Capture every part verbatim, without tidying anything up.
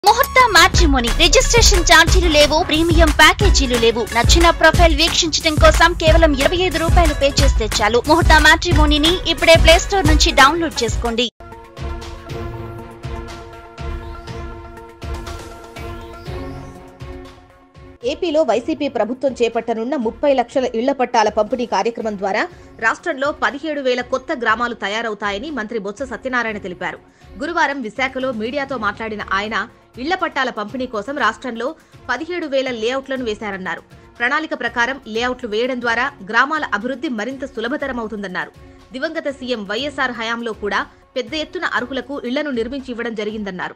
Muhurta Matrimony registration ఛార్జీలు లేవు, premium ప్యాకేజీలు లేవు. నచ్చిన ప్రొఫైల్ వీక్షించడం కోసం కేవలం ఇరవై ఐదు రూపాయలు పే చేస్తే చాలు. Muhurta Matrimonyని ఇప్పుడే Playstore నుంచి డౌన్లోడ్ చేసుకోండి. ఏపీలో వైసీపీ ప్రభుత్వం చేపట్టనున్న ముప్పై లక్షల ఇళ్ల పట్టాల పంపిణీ కార్యక్రమం ద్వారా రాష్ట్రంలో పదిహేడు వేల కొత్త గ్రామాలు తయారవుతాయని మంత్రి బొత్స సత్యనారాయణ తెలిపారు. గురువారం విశాఖలో మీడియాతో మాట్లాడిన ఆయన ఇళ్ల పట్టాల పంపిణీ కోసం రాష్ట్రంలో పదిహేడు వేల లేఅవుట్లను వేశారన్నారు. ప్రణాళిక ప్రకారం లేఅవుట్లు వేయడం ద్వారా గ్రామాల అభివృద్ధి మరింత సులభతరమవుతుందన్నారు. దివంగత సీఎం వైఎస్ఆర్ హయాంలో కూడా పెద్ద ఎత్తున అర్హులకు ఇళ్లను నిర్మించి ఇవ్వడం జరిగిందన్నారు.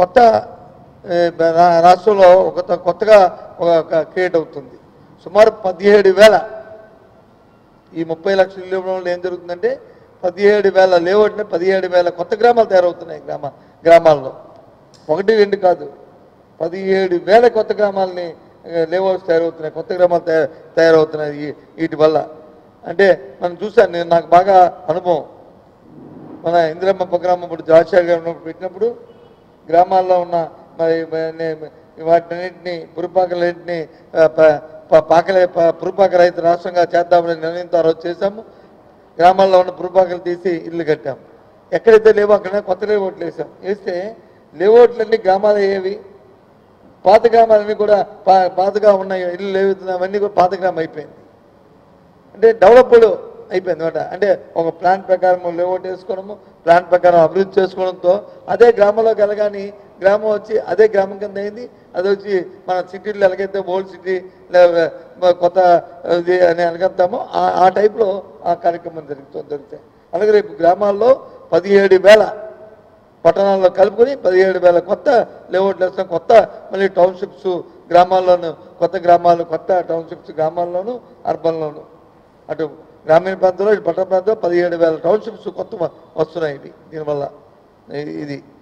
రాష్ట్రంలో ఒక కొత్తగా ఒక క్రియేట్ అవుతుంది. సుమారు పదిహేడు వేల ఈ ముప్పై లక్షల ఇళ్ళలో ఏం జరుగుతుందంటే పదిహేడు వేల లేఅవుట్ని పదిహేడు వేల కొత్త గ్రామాలు తయారవుతున్నాయి. గ్రామ గ్రామాల్లో ఒకటి రెండు కాదు, పదిహేడు వేల కొత్త గ్రామాలని లేఅవుట్స్ తయారవుతున్నాయి, కొత్త గ్రామాలు తయారు తయారవుతున్నాయి వీటి వల్ల. అంటే మనం చూసాను, నేను నాకు బాగా అనుభవం. మన ఇందిరమ్మ ప్రోగ్రామ్ ఇప్పుడు జాషా గారు పెట్టినప్పుడు గ్రామాల్లో ఉన్న మరి వాటిన్నింటినీ పురపాకలన్నింటినీ పాకలే పురపాక రహిత రాష్ట్రంగా చేద్దామని నిర్ణయంతో ఆ రోజు చేశాము. గ్రామాల్లో ఉన్న పురపాకలు తీసి ఇల్లు కట్టాము. ఎక్కడైతే లేవో అక్కడ కొత్త లేఅవుట్లు వేసాం. వేస్తే లేఅవుట్లన్నీ గ్రామాలు అయ్యేవి, పాత గ్రామాలన్నీ కూడా పా పాతగా ఉన్న ఇల్లు లేవుతున్నాయి, అవన్నీ కూడా పాత గ్రామం అయిపోయింది. అంటే డెవలప్డ్ అయిపోయింది అనమాట. అంటే ఒక ప్లాన్ ప్రకారం లేఅవుట్ వేసుకోవడము, ప్లాన్ ప్రకారం అభివృద్ధి చేసుకోవడంతో అదే గ్రామంలోకి వెళ్ళగాని గ్రామం వచ్చి అదే గ్రామం కింద అయింది. అది వచ్చి మన సిటీలో ఎలాగైతే ఓల్డ్ సిటీ కొత్త ఇది అని ఎలాగంటామో ఆ టైప్లో ఆ కార్యక్రమం జరుగుతుంది జరుగుతాయి అలాగే రేపు గ్రామాల్లో పదిహేడు వేల పట్టణాల్లో కలుపుకొని పదిహేడు వేల కొత్త లేఅవుట్లు వేస్తాం. కొత్త మళ్ళీ టౌన్షిప్స్ గ్రామాల్లోనూ, కొత్త గ్రామాలు కొత్త టౌన్షిప్స్ గ్రామాల్లోనూ అర్బన్లోనూ, అటు గ్రామీణ ప్రాంతంలో ఇటు పట్టణ ప్రాంతంలో పదిహేడు వేల టౌన్షిప్స్ కొత్త వస్తున్నాయి. ఇది దీనివల్ల ఇది